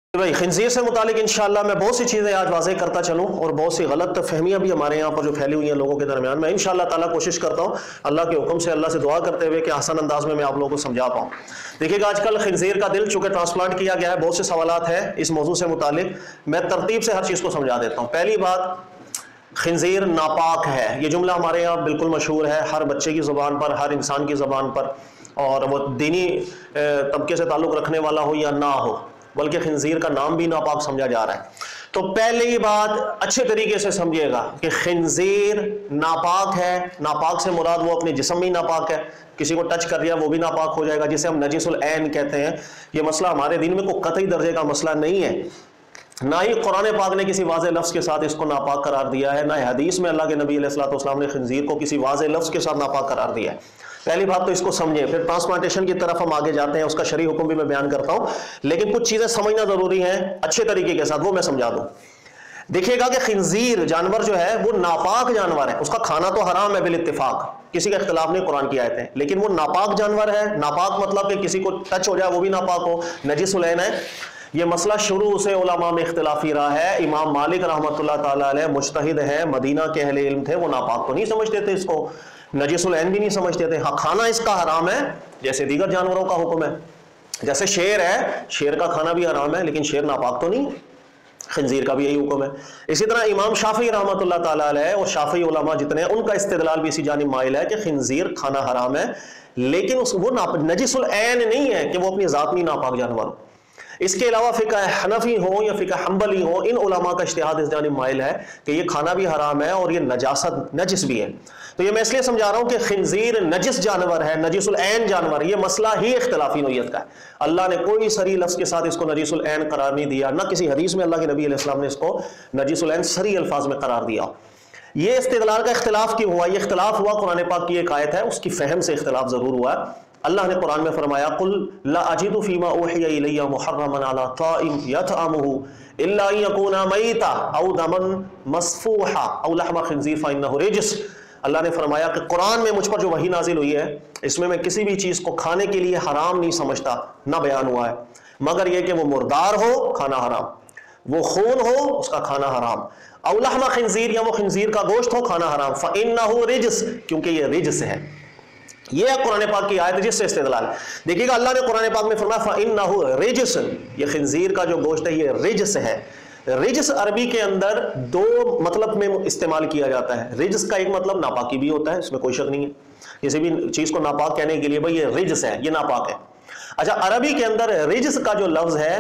بھائی خنزیر سے متعلق انشاءاللہ میں بہت سی چیزیں آج واضح کرتا چلوں، اور بہت سی غلط فہمیاں بھی ہمارے یہاں پر جو پھیلی ہوئی ہیں لوگوں کے درمیان، میں انشاءاللہ تعالیٰ کوشش کرتا ہوں اللہ کے حکم سے، اللہ سے دعا کرتے ہوئے کہ آسان انداز میں آپ لوگوں کو سمجھا پاؤں۔ دیکھیے گا آج کل خنزیر کا دل چونکہ ٹرانسپلانٹ کیا گیا ہے، بہت سے سوالات ہیں اس موضوع سے متعلق، میں ترتیب سے ہر چیز کو سمجھا دیتا ہوں۔ پہلی بات، خنزیر ناپاک ہے، یہ جملہ ہمارے یہاں بالکل مشہور ہے، ہر بچے کی زبان پر، ہر انسان کی زبان پر، اور وہ دینی طبقے سے تعلق رکھنے والا ہو یا نہ ہو، بلکہ خنزیر کا نام بھی ناپاک سمجھا جا رہا ہے۔ تو پہلی بات اچھے طریقے سے سمجھیے گا کہ خنزیر ناپاک ہے، ناپاک سے مراد وہ اپنے جسم میں ناپاک ہے، کسی کو ٹچ کر دیا وہ بھی ناپاک ہو جائے گا، جسے ہم نجس العین کہتے ہیں۔ یہ مسئلہ ہمارے دین میں کوئی قطعی درجے کا مسئلہ نہیں ہے، نہ ہی قرآن پاک نے کسی واضح لفظ کے ساتھ اس کو ناپاک قرار دیا ہے، نہ حدیث میں اللہ کے نبی علیہ الصلوۃ والسلام نے خنزیر کو کسی واضح لفظ کے ساتھ ناپاک قرار دیا ہے۔ پہلی بات تو اس کو سمجھیں، پھر ٹرانسپلانٹیشن کی طرف ہم آگے جاتے ہیں، اس کا شرعی حکم بھی میں بیان کرتا ہوں، لیکن کچھ چیزیں سمجھنا ضروری ہیں اچھے طریقے کے ساتھ، وہ میں سمجھا دوں۔ دیکھیے گا کہ خنزیر جانور جو ہے وہ ناپاک جانور ہے، اس کا کھانا تو حرام ہے بالاتفاق، کسی کا اختلاف نہیں قرآن کی آیتیں، لیکن وہ ناپاک جانور ہے۔ ناپاک مطلب کہ کسی کو ٹچ ہو جائے وہ بھی ناپاک ہو، نجس العین ہے۔ یہ مسئلہ شروع سے علماء میں اختلافی رہا ہے۔ امام مالک رحمۃ اللہ تعالیٰ علیہ مجتہد ہے، مدینہ کے اہل علم تھے، وہ ناپاک تو نہیں سمجھتے تھے اس کو، نجس العین بھی نہیں سمجھتے تھے۔ ہاں کھانا اس کا حرام ہے جیسے دیگر جانوروں کا حکم ہے، جیسے شیر ہے، شیر کا کھانا بھی حرام ہے لیکن شیر ناپاک تو نہیں، خنزیر کا بھی یہی حکم ہے۔ اسی طرح امام شافعی رحمۃ اللہ تعالیٰ علیہ اور شافعی علماء جتنے ہیں ان کا استدلال بھی اسی جانب مائل ہے کہ خنزیر کھانا حرام ہے، لیکن وہ نجس العین نہیں ہے کہ وہ اپنی ذات میں ناپاک جانور ہو۔ اس کے علاوہ فقہ حنفی ہو یا فقہ حنبلی ہو، ان علماء کا اجتہاد اس جانب مائل ہے کہ یہ کھانا بھی حرام ہے اور یہ نجاست نجس بھی ہے۔ تو یہ میں اس لیے سمجھا رہا ہوں کہ خنزیر نجس جانور ہے، نجس العین جانور، یہ مسئلہ ہی اختلافی نوعیت کا ہے۔ اللہ نے کوئی صریح لفظ کے ساتھ اس کو نجس العین قرار نہیں دیا، نہ کسی حدیث میں اللہ کے نبی علیہ السلام نے اس کو نجس العین صریح الفاظ میں قرار دیا۔ یہ استدلال کا اختلاف کیوں ہوا؟ یہ اختلاف ہوا قرآن پاک کی ایک آیت ہے، اس کی فہم سے اختلاف ضرور ہوا ہے۔ اللہ نے قرآن میں فرمایا قل لا اجد فیما اوحی الی محرما علی طاعم یطعمہ الا ان یکون میتا او دما مسفوحا او لحم خنزیر فانہ رجس۔ اللہ نے فرمایا کہ قرآن میں مجھ پر جو وحی نازل ہوئی ہے اس میں کسی بھی چیز کو کھانے کے لیے حرام نہیں سمجھتا، نہ بیان ہوا ہے مگر یہ کہ وہ مردار ہو کھانا حرام، وہ خون ہو اس کا کھانا حرام، او لحم خنزیر یا وہ خنزیر کا گوشت ہو کھانا حرام، فانہ رجس کیونکہ یہ رجس ہے۔ یہ ہے قرآن پاک کی آیت جس سے استدلال۔ دیکھیے گا اللہ نے قرآن پاک میں فرمایا فَإِنَّهُ رِجْسٌ، یہ خنزیر کا جو گوشت ہے یہ رجس ہے۔ رجس عربی کے اندر دو مطلب میں استعمال کیا جاتا ہے۔ رجس کا ایک مطلب ناپاکی بھی ہوتا ہے، اس میں کوئی شک نہیں ہے، کسی بھی چیز کو ناپاک کہنے کے لیے بھائی یہ رجس ہے، یہ ناپاک ہے۔ اچھا عربی کے اندر رجس کا جو لفظ ہے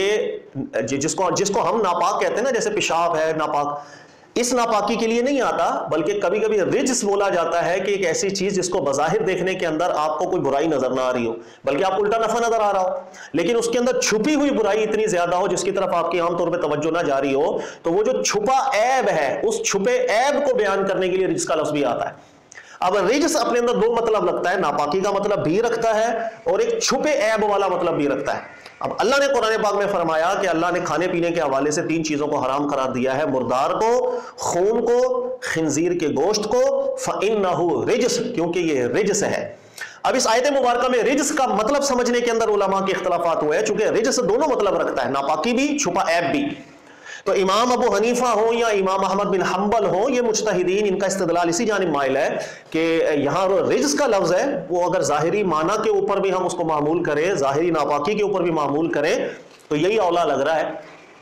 یہ جس کو ہم ناپاک کہتے ہیں نا، جیسے پیشاب ہے ناپاک، اس ناپاکی کے لیے نہیں آتا، بلکہ کبھی کبھی رجس بولا جاتا ہے کہ ایک ایسی چیز جس کو بظاہر دیکھنے کے اندر آپ کو کوئی برائی نظر نہ آ رہی ہو، بلکہ آپ کو الٹا نفع نظر آ رہا ہو، لیکن اس کے اندر چھپی ہوئی برائی اتنی زیادہ ہو جس کی طرف آپ کی عام طور پہ توجہ نہ جاری ہو، تو وہ جو چھپا عیب ہے اس چھپے عیب کو بیان کرنے کے لیے رجس کا لفظ بھی آتا ہے۔ اب رجس اپنے اندر دو مطلب رکھتا ہے، ناپاکی کا مطلب بھی رکھتا ہے اور ایک چھپے عیب والا مطلب بھی رکھتا ہے۔ اب اللہ نے قرآن پاک میں فرمایا کہ اللہ نے کھانے پینے کے حوالے سے تین چیزوں کو حرام قرار دیا ہے، مردار کو، خون کو، خنزیر کے گوشت کو، فَإِنَّهُ رِجْسٌ کیونکہ یہ رجس ہے۔ اب اس آیت مبارکہ میں رجس کا مطلب سمجھنے کے اندر علماء کے اختلافات ہوئے ہیں، چونکہ رجس دونوں مطلب رکھتا ہے، ناپاکی بھی، چھپا عیب بھی۔ تو امام ابو حنیفہ ہوں یا امام احمد بن حنبل ہوں، یہ مجتہدین ان کا استدلال اسی جانب مائل ہے کہ یہاں رجس کا لفظ ہے وہ اگر ظاہری معنی کے اوپر بھی ہم اس کو معمول کریں، ظاہری ناپاکی کے اوپر بھی معمول کریں تو یہی اولا لگ رہا ہے،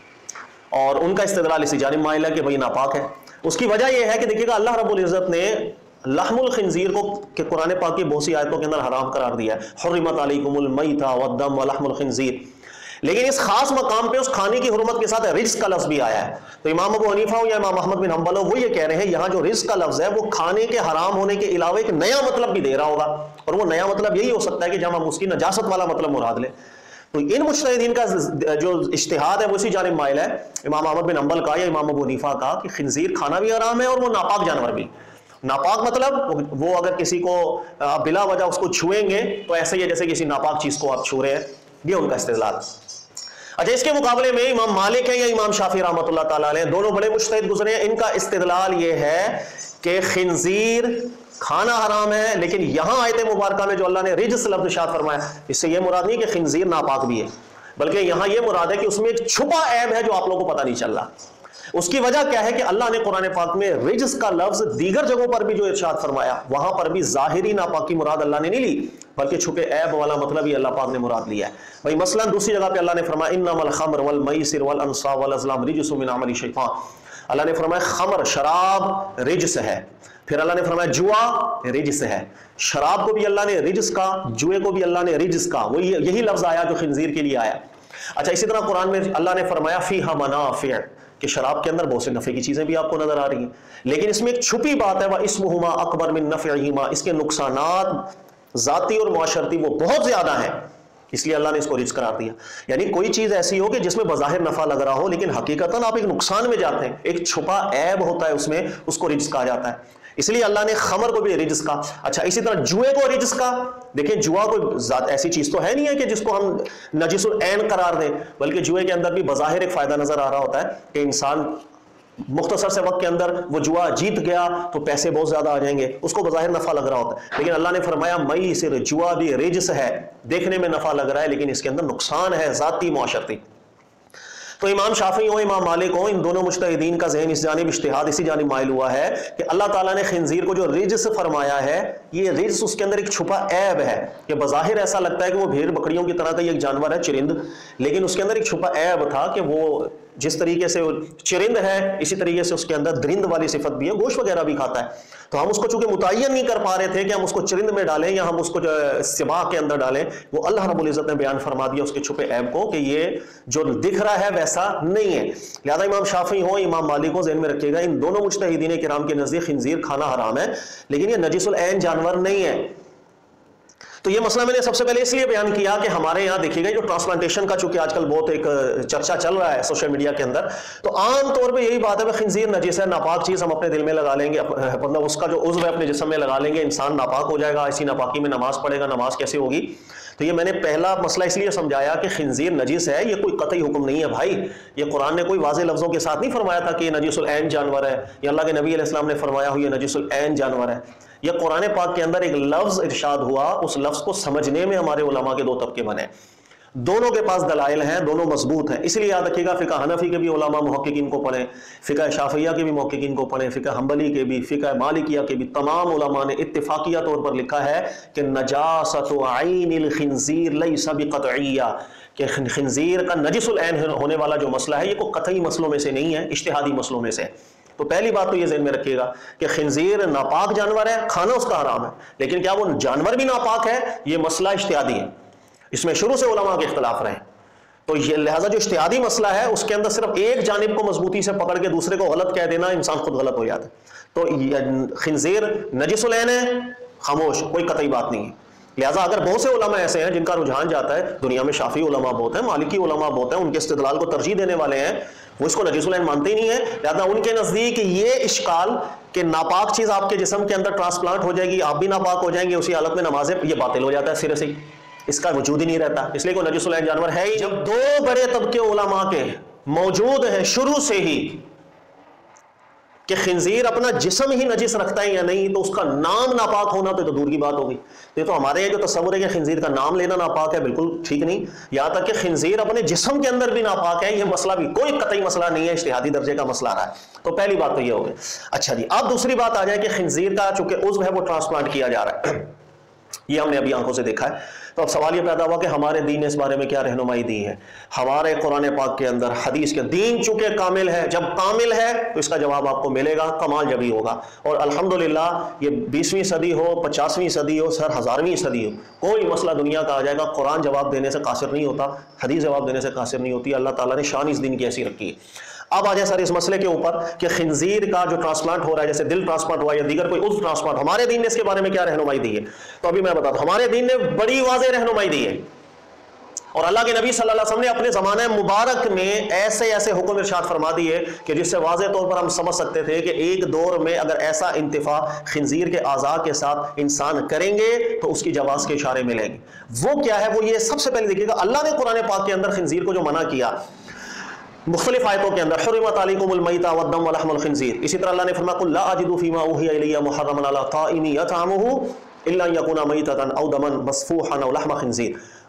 اور ان کا استدلال اسی جانب مائل ہے کہ بھئی ناپاک ہے۔ اس کی وجہ یہ ہے کہ دیکھیے گا اللہ رب العزت نے لحم الخنزیر کو کہ قرآن پاک کی بہت سی آیتوں کے اندر حرام قرار دیا ہے، حرمت علیکم المیتۃ والدم ولحم الخنزیر، لیکن اس خاص مقام پہ اس کھانے کی حرمت کے ساتھ رجس کا لفظ بھی آیا ہے۔ تو امام ابو حنیفہ ہو یا امام احمد بن حنبل ہو، وہ یہ کہہ رہے ہیں یہاں جو رجس کا لفظ ہے وہ کھانے کے حرام ہونے کے علاوہ ایک نیا مطلب بھی دے رہا ہوگا، اور وہ نیا مطلب یہی ہو سکتا ہے کہ جب ہم اس کی نجاست والا مطلب مراد لیں۔ تو ان مجتہدین کا جو اجتہاد ہے وہ اسی جانب مائل ہے، امام احمد بن حنبل کا یا امام ابو حنیفہ کا، کہ خنزیر کھانا بھی حرام ہے اور وہ ناپاک جانور بھی۔ ناپاک مطلب وہ اگر کسی کو بلا وجہ اس کو چھوئیں گے تو ایسے ہی ہے جیسے کسی ناپاک چیز کو آپ چھو رہے ہیں، یہ ان کا استدلال۔ اچھا اس کے مقابلے میں امام مالک ہیں یا امام شافعی رحمۃ اللہ تعالیٰ علیہ، دونوں بڑے مجتہد گزرے ہیں، ان کا استدلال یہ ہے کہ خنزیر کھانا حرام ہے، لیکن یہاں آیت مبارکہ میں جو اللہ نے رجس لفظ ارشاد فرمایا اس سے یہ مراد نہیں کہ خنزیر ناپاک بھی ہے، بلکہ یہاں یہ مراد ہے کہ اس میں ایک چھپا عیب ہے جو آپ لوگوں کو پتہ نہیں چل رہا. اس کی وجہ کیا ہے کہ اللہ نے قرآن پاک میں رجس کا لفظ دیگر جگہوں پر بھی جو ارشاد فرمایا وہاں پر بھی ظاہری ناپاکی مراد اللہ نے نہیں لی, بلکہ چھپے عیب والا مطلب ہی اللہ پاک نے مراد لیا ہے. بھائی مثلا دوسری جگہ پہ اللہ نے فرمایا انما الخمر والمیسر والانصاب والازلام رجس من عمل الشیطان. اللہ نے فرمایا خمر شراب رجس ہے. پھر اللہ نے فرمایا جوا رجس ہے. شراب کو بھی اللہ نے رجس کا, جوئے کو بھی اللہ نے رجس کا, وہ یہی لفظ آیا جو خنزیر کے لیے آیا. اچھا اسی طرح قرآن میں اللہ نے فرمایا فیہا منافع, کہ شراب کے اندر بہت سے نفع کی چیزیں بھی آپ کو نظر آ رہی ہیں, لیکن اس میں ایک چھپی بات ہے وَإِسْمُهُمَا أَكْبَرُ مِن نَفْعِهِمَا, اس کے نقصانات ذاتی اور معاشرتی وہ بہت زیادہ ہیں, اس لیے اللہ نے اس کو رجس قرار دیا. یعنی کوئی چیز ایسی ہو کہ جس میں بظاہر نفع لگ رہا ہو لیکن حقیقتاً آپ ایک نقصان میں جاتے ہیں, ایک چھپا عیب ہوتا ہے اس میں, اس کو رجس کہا جاتا ہے. اس لیے اللہ نے خمر کو بھی رجس کا. اچھا اسی طرح جوئے کو رجس کا. دیکھیں جوا کوئی ذات ایسی چیز تو ہے نہیں ہے کہ جس کو ہم نجس العین قرار دیں, بلکہ جوئے کے اندر بھی بظاہر ایک فائدہ نظر آ رہا ہوتا ہے کہ انسان مختصر سے وقت کے اندر وہ جوا جیت گیا تو پیسے بہت زیادہ آ جائیں گے, اس کو بظاہر نفع لگ رہا ہوتا ہے. لیکن اللہ نے فرمایا مئی سے جوا بھی رجس ہے, دیکھنے میں نفع لگ رہا ہے لیکن اس کے اندر نقصان ہے ذاتی معاشرتی. تو امام شافعی ہو امام مالک ہو, ان دونوں مجتہدین کا ذہن اس جانب اجتہاد اسی جانب مائل ہوا ہے کہ اللہ تعالیٰ نے خنزیر کو جو رجس فرمایا ہے, یہ رجس اس کے اندر ایک چھپا عیب ہے کہ بظاہر ایسا لگتا ہے کہ وہ بھیڑ بکریوں کی طرح کا ایک جانور ہے چرند, لیکن اس کے اندر ایک چھپا عیب تھا کہ وہ جس طریقے سے چرند ہے اسی طریقے سے اس کے اندر درند والی صفت بھی ہے, گوشت وغیرہ بھی کھاتا ہے. تو ہم اس کو چونکہ متعین نہیں کر پا رہے تھے کہ ہم اس کو چرند میں ڈالیں یا ہم اس کو سباع کے اندر ڈالیں, وہ اللہ رب العزت نے بیان فرما دیا اس کے چھپے عیب کو کہ یہ جو دکھ رہا ہے ویسا نہیں ہے. لہذا امام شافعی ہو امام مالک ہو ذہن میں رکھیے گا ان دونوں مجتہدین کرام کے نزدیک خنزیر کھانا حرام ہے, لیکن یہ نجس العین جانور نہیں ہے. تو یہ مسئلہ میں نے سب سے پہلے اس لیے بیان کیا کہ ہمارے یہاں دیکھیے گا جو ٹرانسپلانٹیشن کا چونکہ آج کل بہت ایک چرچا چل رہا ہے سوشل میڈیا کے اندر, تو عام طور پہ یہی بات ہے کہ خنزیر نجس ہے, ناپاک چیز ہم اپنے دل میں لگا لیں گے, مطلب اس کا جو عضو ہے اپنے جسم میں لگا لیں گے, انسان ناپاک ہو جائے گا, اسی ناپاکی میں نماز پڑھے گا, نماز کیسے ہوگی. تو یہ میں نے پہلا مسئلہ اس لیے سمجھایا کہ خنزیر نجس ہے, یہ کوئی قطعی حکم نہیں ہے بھائی. یہ قرآن نے کوئی واضح لفظوں کے ساتھ نہیں فرمایا تھا کہ یہ نجس العین جانور ہے, یا اللہ کے نبی علیہ السلام نے فرمایا ہو یہ نجس العین جانور ہے. یہ قرآن پاک کے اندر ایک لفظ ارشاد ہوا, اس لفظ کو سمجھنے میں ہمارے علماء کے دو طبقے بنے, دونوں کے پاس دلائل ہیں, دونوں مضبوط ہیں. اس لیے یاد رکھیے گا فقہ حنفی کے بھی علماء محققین کو پڑھیں, فقہ شافعیہ کے بھی محققین کو پڑھیں, فقہ حنبلی کے بھی, فقہ مالکیہ کے بھی, تمام علماء نے اتفاقیہ طور پر لکھا ہے کہ نجاست عین الخنزیر لیس بقطعیہ, کہ خنزیر کا نجس العین ہونے والا جو مسئلہ ہے یہ کوئی قطعی مسئلوں میں سے نہیں ہے, اجتہادی مسئلوں میں سے. تو پہلی بات تو یہ ذہن میں رکھیے گا کہ خنزیر ناپاک جانور ہے, کھانا اس کا حرام ہے, لیکن کیا وہ جانور بھی ناپاک ہے, یہ مسئلہ اجتہادی ہے, اس میں شروع سے علماء کے اختلاف رہے. تو یہ لہٰذا جو اجتہادی مسئلہ ہے اس کے اندر صرف ایک جانب کو مضبوطی سے پکڑ کے دوسرے کو غلط کہہ دینا, انسان خود غلط ہو جاتا ہے. تو خنزیر نجس العین ہے, خاموش, کوئی قطعی بات نہیں ہے. لہٰذا اگر بہت سے علماء ایسے ہیں جن کا رجحان جاتا ہے, دنیا میں شافعی علماء بہت ہیں, مالکی علماء بہت ہیں, ان کے استدلال کو ترجیح دینے والے ہیں, وہ اس کو نجس العین مانتے ہی نہیں ہیں. لہٰذا ان کے نزدیک یہ اشکال کہ ناپاک چیز آپ کے جسم کے اندر ٹرانسپلانٹ ہو جائے گی, آپ بھی ناپاک ہو جائیں گے اسی حالت میں نمازیں, یہ باطل ہو جاتا ہے سرے سے, اس کا وجود ہی نہیں رہتا. اس لیے کوئی نجس العین جانور ہے ہی. جب دو بڑے طبقے علماء کے موجود ہیں شروع سے ہی کہ خنزیر اپنا جسم ہی نجس رکھتا ہے یا نہیں, تو اس کا نام ناپاک ہونا تو دور کی بات ہو گئی. یہ تو ہمارے یہاں جو تصور ہے کہ خنزیر کا نام لینا ناپاک ہے, بالکل ٹھیک نہیں. یہاں تک کہ خنزیر اپنے جسم کے اندر بھی ناپاک ہے, یہ مسئلہ بھی کوئی قطعی مسئلہ نہیں ہے, اجتہادی درجے کا مسئلہ رہا ہے. تو پہلی بات تو یہ ہو گئی. اچھا جی, اب دوسری بات آ جائے کہ خنزیر کا چونکہ عضو ہے وہ ٹرانسپلانٹ کیا جا رہا ہے, یہ ہم نے ابھی آنکھوں سے دیکھا ہے. تو اب سوال یہ پیدا ہوا کہ ہمارے دین نے اس بارے میں کیا رہنمائی دی ہے. ہمارے قرآن پاک کے اندر حدیث کے دین چونکہ کامل ہے, جب کامل ہے تو اس کا جواب آپ کو ملے گا, کمال جبھی ہوگا. اور الحمدللہ یہ 20ویں صدی ہو, 50ویں صدی ہو, 1000ویں صدی ہو, کوئی مسئلہ دنیا کا آ جائے گا, قرآن جواب دینے سے قاصر نہیں ہوتا, حدیث جواب دینے سے قاصر نہیں ہوتی. اللہ تعالیٰ نے شان اس دین کی ایسی رکھی ہے. اب آ جائے سر اس مسئلے کے اوپر کہ خنزیر کا جو ٹرانسپلانٹ ہو رہا ہے, جیسے دل ٹرانسپلانٹ ہوا یا دیگر کوئی عضو ٹرانسپلانٹ, ہمارے دین نے اس کے بارے میں کیا رہنمائی دی ہے. تو ابھی میں بتاتا ہوں, ہمارے دین نے بڑی واضح رہنمائی دی ہے. اور اللہ کے نبی صلی اللہ علیہ وسلم نے اپنے زمانہ مبارک میں ایسے ایسے حکم ارشاد فرما دیے کہ جس سے واضح طور پر ہم سمجھ سکتے تھے کہ ایک دور میں اگر ایسا انتفاع خنزیر کے اعضاء کے ساتھ انسان کریں گے تو اس کی جواز کے اشارے ملیں گے. وہ کیا ہے, وہ یہ سب سے پہلے دیکھیے گا, اللہ نے قرآن پاک کے اندر خنزیر کو جو منع کیا مختلف آیتوں کے اندر, حرمت علیکم المیتۃ والدم ولحم الخنزیر. اسی طرح اللہ نے فرمایا قل لا اجد فیما اوحی الی محرما علی طاعم یطعمہ الا ان یکون میتۃ او دما مسفوحا او لحم خنزیر.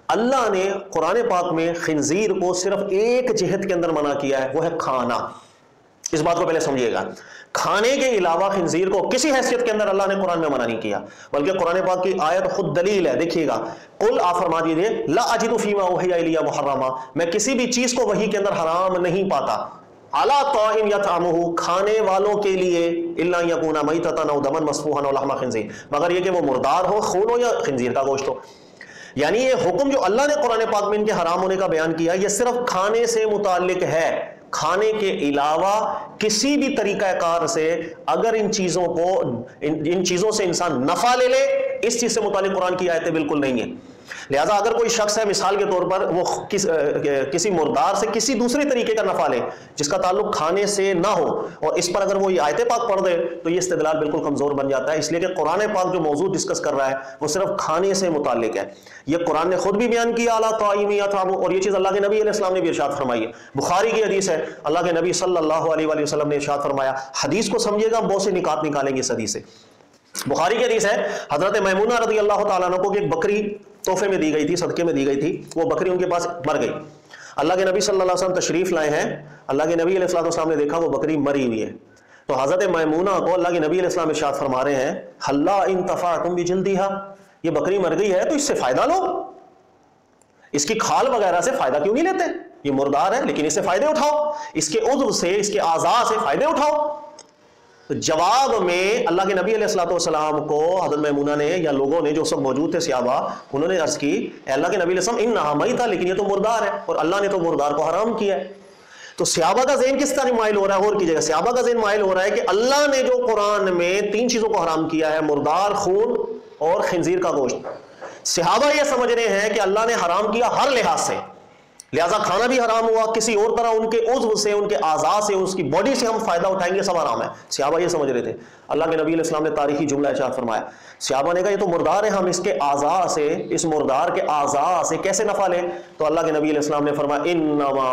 اللہ نے قرآن پاک میں خنزیر کو صرف ایک جہت کے اندر منع کیا ہے، وہ ہے کھانا۔ اس بات کو پہلے سمجھیے گا، کھانے کے علاوہ خنزیر کو کسی حیثیت کے اندر اللہ نے قرآن میں منع نہیں کیا، بلکہ قرآن پاک کی آیت خود دلیل ہے۔ دیکھیے گا، قل آپ فرما دیجیے لا اجد فیما اوحی الی محرما، میں کسی بھی چیز کو وحی کے اندر حرام نہیں پاتا، علی طاعم یطعمہ، کھانے والوں کے لیے، الا یکون میتۃ او دما مسفوحا او لحم خنزیر، مگر یہ کہ وہ مردار ہو، خون ہو یا خنزیر کا گوشت ہو۔ یعنی یہ حکم جو اللہ نے قرآن پاک میں ان کے حرام ہونے کا بیان کیا، یہ صرف کھانے سے متعلق ہے۔ کھانے کے علاوہ کسی بھی طریقہ کار سے اگر ان چیزوں سے انسان نفع لے لے، اس چیز سے متعلق قرآن کی آیتیں بالکل نہیں ہیں۔ لہٰذا اگر کوئی شخص ہے مثال کے طور پر وہ کسی مردار سے کسی دوسری طریقے کا نفع لے جس کا تعلق کھانے سے نہ ہو، اور اس پر اگر وہ یہ آیت پاک پڑھ دے تو یہ استدلال بالکل کمزور بن جاتا ہے، اس لیے کہ قرآن پاک جو موضوع ڈسکس کر رہا ہے وہ صرف کھانے سے متعلق ہے۔ یہ قرآن نے خود بھی بیان کیا اعلیٰ طاعم یطعم، اور یہ چیز اللہ کے نبی علیہ السلام نے بھی ارشاد فرمائی ہے۔ بخاری کی حدیث ہے، اللہ کے نبی صلی اللہ علیہ وآلہ وسلم نے ارشاد فرمایا، حدیث کو سمجھیے گا، بہت سے نکات نکالیں گے اس حدیث سے۔ بخاری کی حدیث ہے، حضرت میمونہ رضی اللہ تعالیٰ عنہ کو ایک بکری تحفے میں دی گئی تھی، صدقے میں دی گئی تھی، وہ بکری ان کے پاس مر گئی۔ اللہ کے نبی صلی اللہ علیہ وسلم تشریف لائے ہیں، اللہ کے نبی علیہ السلام نے دیکھا وہ بکری مری ہوئی ہے، تو حضرت میمونہ کو اللہ کے نبی علیہ السلام ارشاد فرما رہے ہیں، ہلا انتفعتم بجلدھا، یہ بکری مر گئی ہے تو اس سے فائدہ لو، اس کی کھال وغیرہ سے فائدہ کیوں نہیں لیتے؟ یہ مردار ہے لیکن اس سے فائدے اٹھاؤ، اس کے عضو سے، اس کے اعضاء سے فائدے اٹھاؤ۔ تو جواب میں اللہ کے نبی علیہ السلام کو حضرت میمونہ نے یا لوگوں نے جو سب موجود تھے صحابہ، انہوں نے عرض کی، اے اللہ کے نبی علیہ السلام انہا میتہ، لیکن یہ تو مردار ہے اور اللہ نے تو مردار کو حرام کیا ہے۔ تو صحابہ کا ذہن کس طرح مائل ہو رہا ہے؟ غور کیجیے گا، صحابہ کا ذہن مائل ہو رہا ہے کہ اللہ نے جو قرآن میں 3 چیزوں کو حرام کیا ہے، مردار، خون اور خنزیر کا گوشت، صحابہ یہ سمجھ رہے ہیں کہ اللہ نے حرام کیا ہر لحاظ سے، لہذا کھانا بھی حرام ہوا، کسی اور طرح ان کے عضو سے، ان کے اعضاء سے، اس کی باڈی سے ہم فائدہ اٹھائیں گے، سب حرام ہے۔ صحابہ یہ سمجھ رہے تھے۔ اللہ کے نبی علیہ السلام نے تاریخی جملہ ارشاد فرمایا، صحابہ نے کہا یہ تو مردار ہے، ہم اس کے اعضاء سے، اس مردار کے اعضاء سے کیسے نفع لیں؟ تو اللہ کے نبی علیہ السلام نے فرمایا انما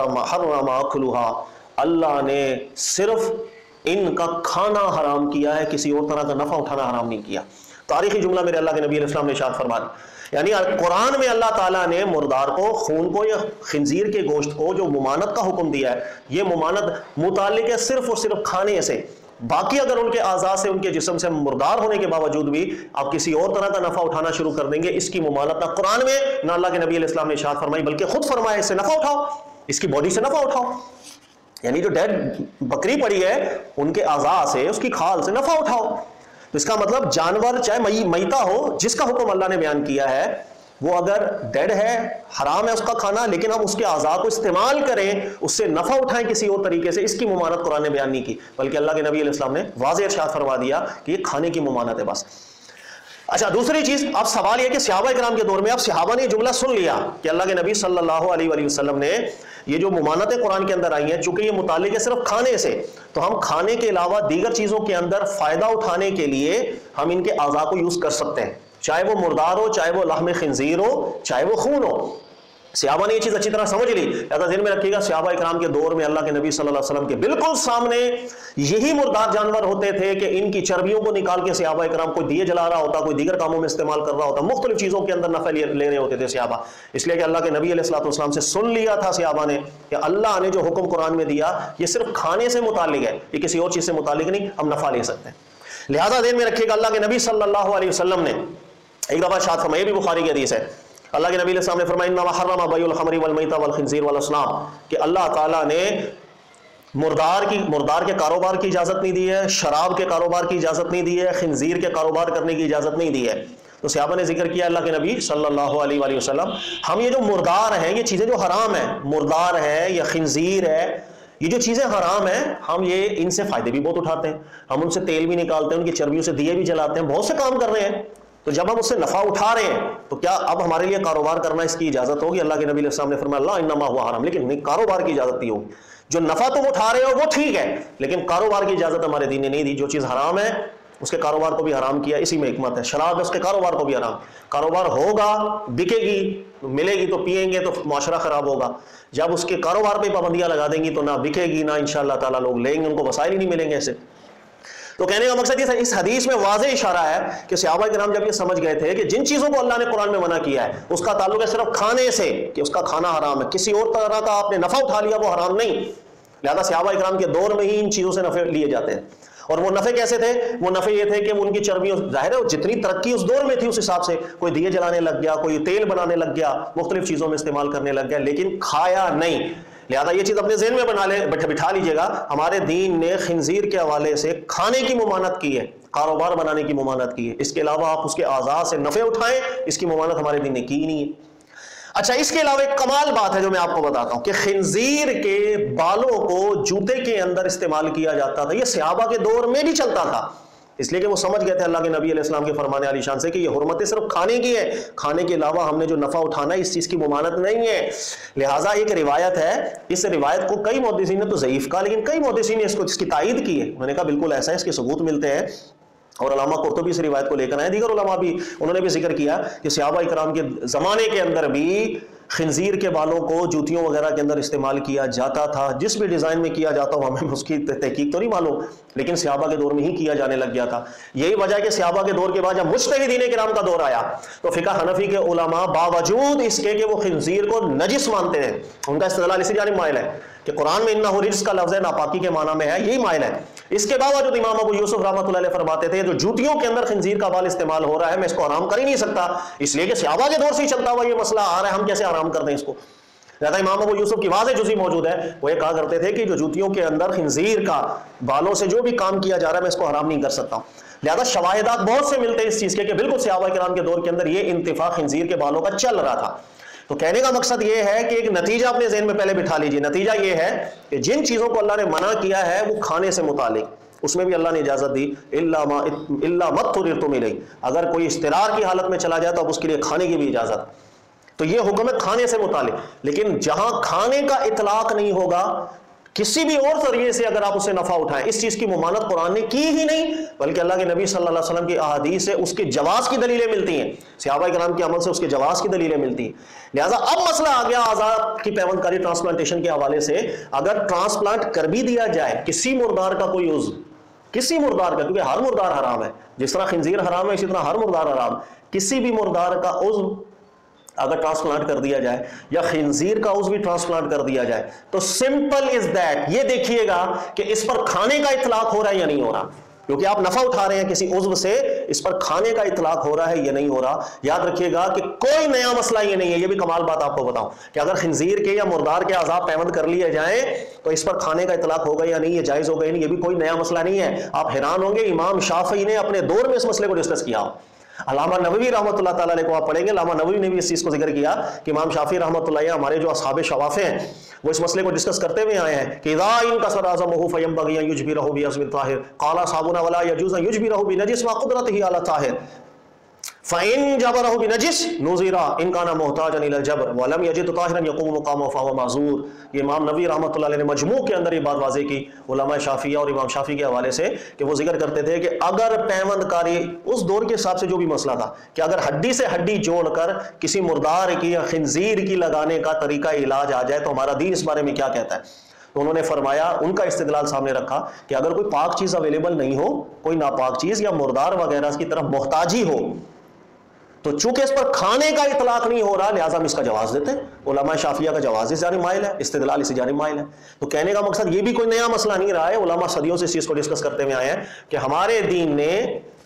حرم اکلھا، اللہ نے صرف ان کا کھانا حرام کیا ہے، کسی اور طرح کا نفع اٹھانا حرام نہیں کیا۔ تاریخی جملہ میرے اللہ کے نبی علیہ السلام نے ارشاد فرمایا، یعنی قرآن میں اللہ تعالیٰ نے مردار کو، خون کو یا خنزیر کے گوشت کو جو ممانت کا حکم دیا ہے، یہ ممانت متعلق ہے صرف اور صرف کھانے سے، باقی اگر ان کے اعضاء سے، ان کے جسم سے مردار ہونے کے باوجود بھی آپ کسی اور طرح کا نفع اٹھانا شروع کر دیں گے، اس کی ممانت نہ قرآن میں نہ اللہ کے نبی علیہ السلام نے ارشاد فرمائی، بلکہ خود فرمایا اس سے نفع اٹھاؤ، اس کی باڈی سے نفع اٹھاؤ، یعنی جو ڈیڈ بکری پڑی ہے ان کے اعضاء سے، اس کی کھال سے نفع اٹھاؤ۔ تو اس کا مطلب جانور چاہے میتہ ہو، جس کا حکم اللہ نے بیان کیا ہے، وہ اگر ڈیڈ ہے، حرام ہے اس کا کھانا، لیکن ہم اس کے اعضاء کو استعمال کریں، اس سے نفع اٹھائیں کسی اور طریقے سے، اس کی ممانت قرآن نے بیان نہیں کی، بلکہ اللہ کے نبی علیہ السلام نے واضح ارشاد فرما دیا کہ یہ کھانے کی ممانت ہے بس۔ اچھا، دوسری چیز، اب سوال یہ کہ صحابہ کرام کے دور میں اب صحابہ نے یہ جملہ سن لیا کہ اللہ کے نبی صلی اللہ علیہ وآلہ وسلم نے یہ جو ممانتیں قرآن کے اندر آئی ہیں، چونکہ یہ متعلق ہے صرف کھانے سے، تو ہم کھانے کے علاوہ دیگر چیزوں کے اندر فائدہ اٹھانے کے لیے ہم ان کے اعضاء کو یوز کر سکتے ہیں، چاہے وہ مردار ہو، چاہے وہ لحم خنزیر ہو، چاہے وہ خون ہو۔ صحابہ نے یہ چیز اچھی طرح سمجھ لی، لہذا ذہن میں رکھیے گا صحابہ اکرام کے دور میں اللہ کے نبی صلی اللہ علیہ وسلم کے بالکل سامنے یہی مردار جانور ہوتے تھے کہ ان کی چربیوں کو نکال کے صحابہ اکرام کوئی دیے جلا رہا ہوتا، کوئی دیگر کاموں میں استعمال کر رہا ہوتا، مختلف چیزوں کے اندر نفع لے رہے ہوتے تھے صحابہ، اس لیے کہ اللہ کے نبی علیہ الصلوۃ والسلام سے سن لیا تھا صحابہ نے کہ اللہ نے جو حکم قرآن میں دیا یہ صرف کھانے سے متعلق ہے، یہ کسی اور چیز سے متعلق نہیں، ہم نفع لے سکتے ہیں۔ لہذا ذہن میں رکھیے گا اللہ کے نبی صلی اللہ علیہ وسلم نے ایک دفعہ ارشاد فرمایا، یہ بھی بخاری کی حدیث ہے، اللہ کے نبی علیہ السلام نے فرمایا انما حرم بیع الخمر والمیتۃ والخنزیر والاصنام، کہ اللہ تعالیٰ نے مردار کے کاروبار کی اجازت نہیں دی ہے، شراب کے کاروبار کی اجازت نہیں دی ہے، خنزیر کے کاروبار کرنے کی اجازت نہیں دی ہے۔ تو صحابہ نے ذکر کیا اللہ کے نبی صلی اللہ علیہ وآلہ وسلم، ہم یہ جو مردار ہیں، یہ چیزیں جو حرام ہیں، مردار ہے یا خنزیر ہے، یہ جو چیزیں حرام ہیں، ہم یہ ان سے فائدے بھی بہت اٹھاتے ہیں، ہم ان سے تیل بھی نکالتے ہیں، ان کی چربیوں سے دیے بھی جلاتے ہیں، بہت سے کام کر رہے ہیں، تو جب ہم اس سے نفع اٹھا رہے ہیں تو کیا اب ہمارے لیے کاروبار کرنا اس کی اجازت ہوگی؟ اللہ کے نبی علیہ السلام نے فرمایا اللہ انما ہوا حرام، لیکن نہیں، کاروبار کی اجازت نہیں ہوگی، جو نفع تم اٹھا رہے ہو وہ ٹھیک ہے، لیکن کاروبار کی اجازت ہمارے دین نے نہیں دی، جو چیز حرام ہے اس کے کاروبار کو بھی حرام کیا، اسی میں حکمت ہے، شراب ہے اس کے کاروبار کو بھی حرام، کاروبار ہوگا، بکے گی، ملے گی تو پیئیں گے تو معاشرہ خراب ہوگا، جب اس کے کاروبار پہ پابندیاں لگا دیں گی تو نہ بکے گی، نہ انشاءاللہ تعالیٰ لوگ لیں گے، ان کو وسائل ہی نہیں ملیں گے ایسے۔ تو تو کہنے کا مقصد یہ اس حدیث میں واضح اشارہ ہے کہ صحابہ کرام جب یہ سمجھ گئے تھے کہ جن چیزوں کو اللہ نے قرآن میں منع کیا ہے اس کا تعلق ہے صرف کھانے سے، کہ اس کا کھانا حرام ہے، کسی اور طرح کا آپ نے نفع اٹھا لیا وہ حرام نہیں، لہذا صحابہ کرام کے دور میں ہی ان چیزوں سے نفع لیے جاتے ہیں۔ اور وہ نفع کیسے تھے؟ وہ نفع یہ تھے کہ ان کی چربیوں، ظاہر ہے جتنی ترقی اس دور میں تھی اس حساب سے کوئی دیے جلانے لگ گیا، کوئی تیل بنانے لگ گیا، مختلف چیزوں میں استعمال کرنے لگ گیا، لیکن کھایا نہیں۔ لہذا یہ چیز اپنے ذہن میں بٹھا لیجئے گا، ہمارے دین نے خنزیر کے حوالے سے کھانے کی ممانعت کی ہے، کاروبار بنانے کی ممانعت کی ہے، اس کے علاوہ آپ اس کے اعضاء سے نفع اٹھائیں اس کی ممانعت ہمارے دین نے کی نہیں ہے۔ اچھا، اس کے علاوہ ایک کمال بات ہے جو میں آپ کو بتاتا ہوں کہ خنزیر کے بالوں کو جوتے کے اندر استعمال کیا جاتا تھا۔ یہ صحابہ کے دور میں بھی چلتا تھا، اس لیے کہ وہ سمجھ گئے تھے اللہ کے نبی علیہ السلام کے فرمان علی شان سے کہ یہ حرمت صرف کھانے کی ہے، کھانے کے علاوہ ہم نے جو نفع اٹھانا ہے اس چیز کی ممانعت نہیں ہے۔ لہٰذا ایک روایت ہے، اس روایت کو کئی محدثین نے تو ضعیف کہا، لیکن کئی محدثین نے اس کی تائید کی ہے، میں نے کہا بالکل ایسا ہے، اس کے ثبوت ملتے ہیں، اور علامہ قرطبی اس روایت کو لے کر آئے، دیگر علماء بھی انہوں نے بھی ذکر کیا کہ صحابہ اکرام کے زمانے کے اندر بھی خنزیر کے بالوں کو جوتیوں وغیرہ کے اندر استعمال کیا جاتا تھا، جس بھی ڈیزائن میں کیا جاتا ہو ہمیں اس کی تحقیق تو نہیں معلوم، لیکن صحابہ کے دور میں ہی کیا جانے لگ گیا تھا۔ یہی وجہ ہے کہ صحابہ کے دور کے بعد جب مجتہدین کرام کا دور آیا تو فقہ حنفی کے علماء باوجود اس کے کہ وہ خنزیر کو نجس مانتے ہیں، ان کا استدلال اسی جانب مائل ہے کہ قرآن میں انہ رجس کا لفظ ناپاکی کے معنی میں ہے، یہی مائل ہے۔ اس کے باوجود امام ابو یوسف رحمۃ اللہ علیہ فرماتے تھے جو جوتیوں کے اندر خنزیر کا بال استعمال ہو رہا ہے میں اس کو حرام کر ہی نہیں سکتا، اس لیے کہ صحابہ کے دور سے ہی چلتا ہوا یہ مسئلہ آ رہا ہے، ہم کیسے حرام کر دیں اس کو۔ لہذا امام ابو یوسف کی واضح جزی موجود ہے، وہ یہ کہا کرتے تھے کہ جو جوتیوں کے اندر خنزیر کا بالوں سے جو بھی کام کیا جا رہا ہے میں اس کو حرام نہیں کر سکتا ہوں۔ لہذا شواہدات بہت سے ملتے ہیں اس چیز کے کہ بالکل صحابہ کرام کے دور کے اندر یہ انتفاع خنزیر کے بالوں کا چل رہا تھا۔ تو کہنے کا مقصد یہ ہے کہ ایک نتیجہ اپنے ذہن میں پہلے بٹھا لیجئے، نتیجہ یہ ہے کہ جن چیزوں کو اللہ نے منع کیا ہے وہ کھانے سے متعلق، اس میں بھی اللہ نے اجازت دی الا ما اضطررتم الیہ، اگر کوئی اضطرار کی حالت میں چلا جائے تو اب اس کے لیے کھانے کی بھی اجازت، تو یہ حکم ہے کھانے سے متعلق۔ لیکن جہاں کھانے کا اطلاق نہیں ہوگا، کسی بھی اور ذریعے سے اگر آپ اسے نفع اٹھائیں، اس چیز کی ممانعت قرآن نے کی ہی نہیں، بلکہ اللہ کے نبی صلی اللہ علیہ وسلم کی احادیث سے اس کے جواز کی دلیلیں ملتی ہیں، صحابہ کرام کے عمل سے اس کے جواز کی دلیلیں ملتی ہیں۔ لہٰذا اب مسئلہ آ گیا اعضاء کی پیوند کاری ٹرانسپلانٹیشن کے حوالے سے، اگر ٹرانسپلانٹ کر بھی دیا جائے کسی مردار کا کوئی عضو، کسی مردار کا، کیونکہ ہر مردار حرام ہے، جس طرح خنزیر حرام ہے اسی طرح ہر مردار حرام، کسی بھی مردار کا عضو اگر ٹرانسپلانٹ کر دیا جائے یا خنزیر کا عضو بھی ٹرانسپلانٹ کر دیا جائے تو سمپل از دیٹ، یہ دیکھیے گا کہ اس پر کھانے کا اطلاق ہو رہا ہے یا نہیں ہو رہا، کیونکہ آپ نفع اٹھا رہے ہیں کسی عضو سے، اس پر کھانے کا اطلاق ہو رہا ہے یا نہیں ہو رہا۔ یاد رکھیے گا کہ کوئی نیا مسئلہ یہ نہیں ہے، یہ بھی کمال بات آپ کو بتاؤں کہ اگر خنزیر کے یا مردار کے اعضاء پیوند کر لیے جائیں تو اس پر کھانے کا اطلاق ہوگا یا نہیں، یہ جائز ہوگا یا نہیں، یہ بھی کوئی نیا مسئلہ نہیں ہے۔ آپ حیران ہوں گے امام شافعی نے اپنے دور میں اس مسئلے کو ڈسکس کیا، علامہ نووی رحمۃ اللہ تعالیٰ علیہ کو آپ پڑھیں گے، علامہ نووی نے بھی اس چیز کو ذکر کیا کہ امام شافعی رحمۃ اللہ علیہ ہمارے جو اصحاب شوافع ہیں وہ اس مسئلے کو ڈسکس کرتے ہوئے آئے ہیں کہ اذا انکسر عظمہ فینبغی ان یجبرہ بعظم طاہر قال اصحابنا ولا يجوز ان یجبرہ بنجس مع قدرته علی طاہر فَإِن جَبَرَهُ بِنَجِسٍ نُزِرَ إِن كَانَ مُحْتَاجًا إِلَى الْجَبْرِ وَلَمْ يَجِدْ طَاهِرًا يَقُومُ مُقَامَهُ فَهُوَ مَعْذُورٌ۔ یہ امام نووی رحمۃ اللہ علیہ نے مجموع کے اندر یہ بات واضح کی علماء شافعیہ اور امام شافعی کے حوالے سے کہ وہ ذکر کرتے تھے کہ اگر پیوند کاری اس دور کے حساب سے جو بھی مسئلہ تھا کہ اگر ہڈی سے ہڈی جوڑ کر کسی مردار کی یا خنزیر کی لگانے کا طریقہ علاج آ جائے تو ہمارا دین اس بارے میں کیا کہتا ہے، تو انہوں نے فرمایا، ان کا استدلال سامنے رکھا کہ اگر کوئی پاک چیز اویلیبل نہیں ہو، کوئی ناپاک چیز یا مردار وغیرہ کی طرف محتاجی ہو، تو چونکہ اس پر کھانے کا اطلاق نہیں ہو رہا لہٰذا ہم اس کا جواز دیتے ہیں۔ علماء شافعیہ کا جواز اس جانب مائل ہے، استدلال اسی جانب مائل ہے۔ تو کہنے کا مقصد یہ بھی کوئی نیا مسئلہ نہیں رہا ہے، علماء صدیوں سے اس چیز کو ڈسکس کرتے ہوئے آئے ہیں کہ ہمارے دین نے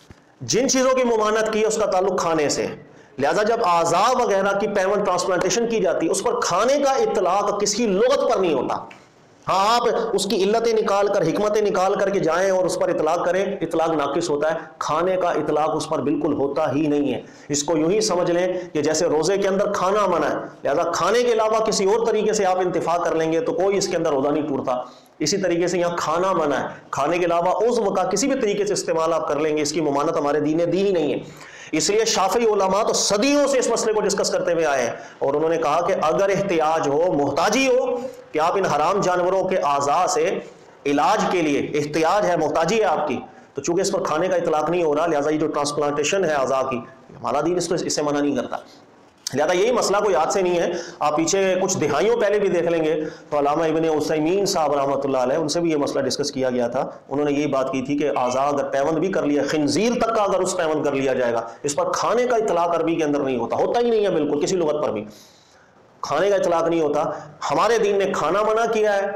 جن چیزوں کی ممانعت کی ہے اس کا تعلق کھانے سے، لہٰذا جب اعضاء وغیرہ کی پیوند ٹرانسپلانٹیشن کی جاتی ہے اس پر کھانے کا اطلاق کسی لغت پر نہیں ہوتا۔ ہاں آپ اس کی علتیں نکال کر، حکمتیں نکال کر کے جائیں اور اس پر اطلاق کریں، اطلاق ناقص ہوتا ہے، کھانے کا اطلاق اس پر بالکل ہوتا ہی نہیں ہے۔ اس کو یوں ہی سمجھ لیں کہ جیسے روزے کے اندر کھانا منع ہے، لہذا کھانے کے علاوہ کسی اور طریقے سے آپ انتفاع کر لیں گے تو کوئی اس کے اندر روزہ نہیں ٹوٹتا، اسی طریقے سے یہاں کھانا منع ہے، کھانے کے علاوہ عضو کا کسی بھی طریقے سے استعمال آپ کر لیں گے، اس کی ممانعت ہمارے دین نے دی ہی نہیں ہے۔ اس لیے شافعی علماء تو صدیوں سے اس مسئلے کو ڈسکس کرتے ہوئے آئے ہیں اور انہوں نے کہا کہ اگر احتیاج ہو، محتاجی ہو کہ آپ ان حرام جانوروں کے اعضاء سے علاج کے لیے احتیاج ہے، محتاجی ہے آپ کی، تو چونکہ اس پر کھانے کا اطلاق نہیں ہو رہا لہٰذا یہ جو ٹرانسپلانٹیشن ہے اعضاء کی، ہمارا دین اس سے منع نہیں کرتا۔ لہٰذا یہی مسئلہ کوئی یاد سے نہیں ہے. آپ پیچھے کچھ دہائیوں پہلے بھی دیکھ لیں گے تو علامہ ابن عثیمین صاحب رحمۃ اللہ علیہ ان سے بھی یہ مسئلہ ڈسکس کیا گیا تھا. انہوں نے یہی بات کی تھی کہ اعضاء اگر پیوند بھی کر لیا، خنزیر تک کا اگر اس پیوند کر لیا جائے گا، اس پر کھانے کا اطلاق عربی کے اندر نہیں ہوتا ہی نہیں ہے، بالکل کسی لغت پر بھی کھانے کا اطلاق نہیں ہوتا. ہمارے دین نے کھانا منع کیا ہے،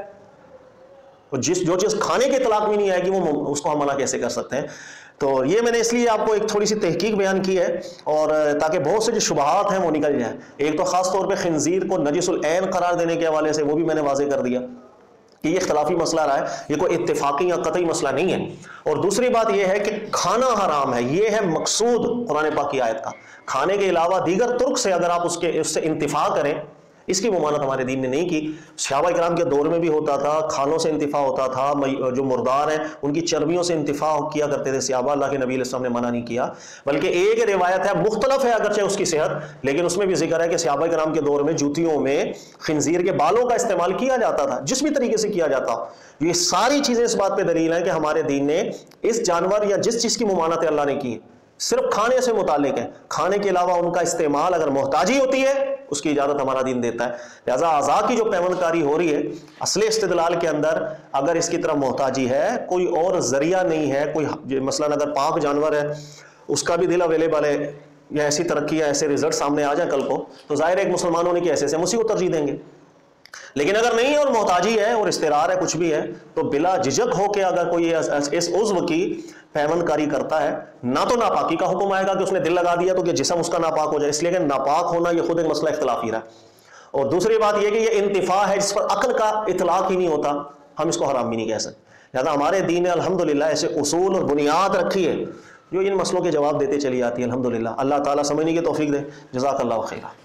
جو چیز کھانے کے اطلاق میں نہیں آئے گی وہ اس کو ہم منع کیسے کر سکتے ہیں؟ تو یہ میں نے اس لیے آپ کو ایک تھوڑی سی تحقیق بیان کی ہے، اور تاکہ بہت سے جو شبہات ہیں وہ نکل جائیں. ایک تو خاص طور پہ خنزیر کو نجس العین قرار دینے کے حوالے سے وہ بھی میں نے واضح کر دیا کہ یہ اختلافی مسئلہ رہا ہے، یہ کوئی اتفاقی یا قطعی مسئلہ نہیں ہے. اور دوسری بات یہ ہے کہ کھانا حرام ہے، یہ ہے مقصود قرآن پاک کی آیت کا. کھانے کے علاوہ دیگر طرق سے اگر آپ اس سے انتفاع کریں، اس کی ممانعت ہمارے دین نے نہیں کی. صحابہ کرام کے دور میں بھی ہوتا تھا، کھانوں سے انتفاع ہوتا تھا، جو مردار ہیں ان کی چربیوں سے انتفاع کیا کرتے تھے صحابہ. اللہ کے نبی علیہ السلام نے منع نہیں کیا، بلکہ ایک روایت ہے مختلف ہے اگرچہ اس کی صحت، لیکن اس میں بھی ذکر ہے کہ صحابہ کرام کے دور میں جوتیوں میں خنزیر کے بالوں کا استعمال کیا جاتا تھا، جس بھی طریقے سے کیا جاتا. یہ ساری چیزیں اس بات پہ دلیل ہیں کہ ہمارے دین نے اس جانور یا جس چیز کی ممانعت اللہ نے کی صرف کھانے سے متعلق ہے. کھانے کے علاوہ ان کا استعمال اگر محتاجی ہوتی ہے اس کی اجازت ہمارا دین دیتا ہے. لہذا اعضاء کی جو پیوند کاری ہو رہی ہے اصل استدلال کے اندر اگر اس کی طرف محتاجی ہے، کوئی اور ذریعہ نہیں ہے، کوئی مثلا اگر پاک جانور ہے اس کا بھی دل اویلیبل ہے یا ایسی ترقی یا ایسے رزلٹ سامنے آ جائے کل کو، تو ظاہر ہے ایک مسلمان ہونے کی حیثیت سے ہم اسی کو ترجیح دیں گے. لیکن اگر نہیں ہے اور محتاجی ہے اور استرار ہے، کچھ بھی ہے، تو بلا جھجک ہو کے اگر کوئی اس عضو کی پیوند کاری کرتا ہے، نہ تو ناپاکی کا حکم آئے گا کہ اس نے دل لگا دیا تو کہ جسم اس کا ناپاک ہو جائے، اس لیے کہ ناپاک ہونا یہ خود ایک مسئلہ اختلافی رہا. اور دوسری بات یہ کہ یہ انتفاع ہے جس پر عقل کا اطلاق ہی نہیں ہوتا، ہم اس کو حرام بھی نہیں کہہ سکتے. لہٰذا ہمارے دین نے الحمدللہ ایسے اصول اور بنیاد رکھی ہے جو ان مسئلوں کے جواب دیتے چلی آتی ہے. الحمدللہ اللہ تعالیٰ سمجھنے کی توفیق دے. جزاک اللہ خیرہ.